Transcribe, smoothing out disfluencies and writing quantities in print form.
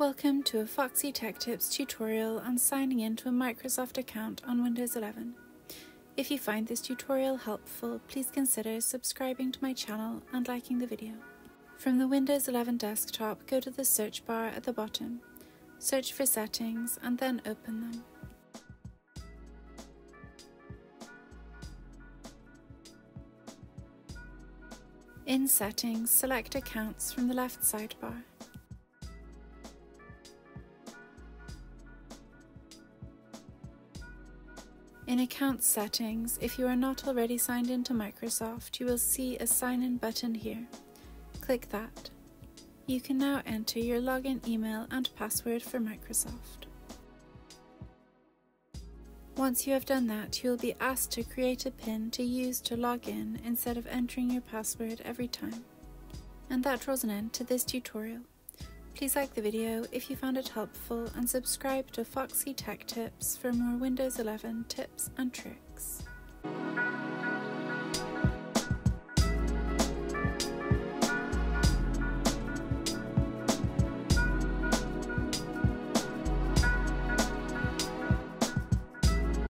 Welcome to a Foxy Tech Tips tutorial on signing into a Microsoft account on Windows 11. If you find this tutorial helpful, please consider subscribing to my channel and liking the video. From the Windows 11 desktop, go to the search bar at the bottom, search for Settings and then open them. In Settings, select Accounts from the left sidebar. In Account Settings, if you are not already signed into Microsoft, you will see a Sign In button here. Click that. You can now enter your login email and password for Microsoft. Once you have done that, you will be asked to create a PIN to use to log in instead of entering your password every time. And that draws an end to this tutorial. Please like the video if you found it helpful and subscribe to Foxy Tech Tips for more Windows 11 tips and tricks.